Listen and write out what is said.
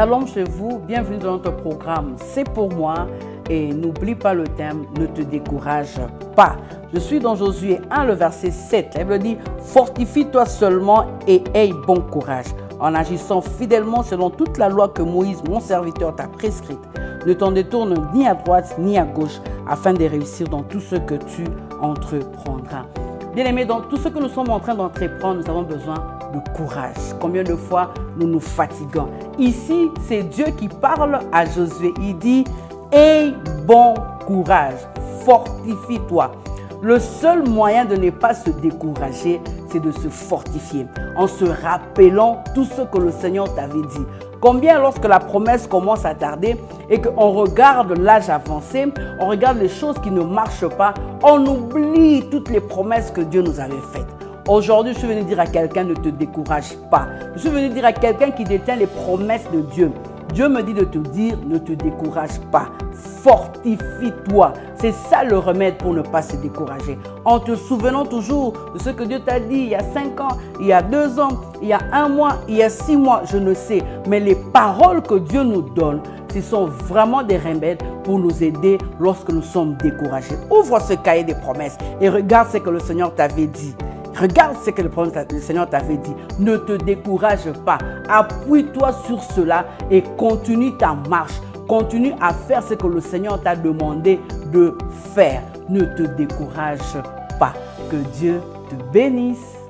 Shalom chez vous, bienvenue dans notre programme C'est pour moi et n'oublie pas le thème, ne te décourage pas. Je suis dans Josué 1, le verset 7. La Bible dit, fortifie-toi seulement et aie bon courage en agissant fidèlement selon toute la loi que Moïse, mon serviteur, t'a prescrite. Ne t'en détourne ni à droite ni à gauche afin de réussir dans tout ce que tu entreprendras. Bien-aimés, dans tout ce que nous sommes en train d'entreprendre, nous avons besoin de courage. Combien de fois nous nous fatiguons? Ici, c'est Dieu qui parle à Josué. Il dit, aie bon courage, fortifie-toi. Le seul moyen de ne pas se décourager, c'est de se fortifier en se rappelant tout ce que le Seigneur t'avait dit. Combien lorsque la promesse commence à tarder et qu'on regarde l'âge avancé, on regarde les choses qui ne marchent pas, on oublie toutes les promesses que Dieu nous avait faites. Aujourd'hui, je suis venu dire à quelqu'un, ne te décourage pas. Je suis venu dire à quelqu'un qui détient les promesses de Dieu. Dieu me dit de te dire, ne te décourage pas, fortifie-toi. C'est ça le remède pour ne pas se décourager. En te souvenant toujours de ce que Dieu t'a dit il y a 5 ans, il y a 2 ans, il y a 1 mois, il y a 6 mois, je ne sais. Mais les paroles que Dieu nous donne, ce sont vraiment des remèdes pour nous aider lorsque nous sommes découragés. Ouvre ce cahier des promesses et regarde ce que le Seigneur t'avait dit. Regarde ce que le Seigneur t'avait dit. Ne te décourage pas. Appuie-toi sur cela et continue ta marche. Continue à faire ce que le Seigneur t'a demandé de faire. Ne te décourage pas. Que Dieu te bénisse.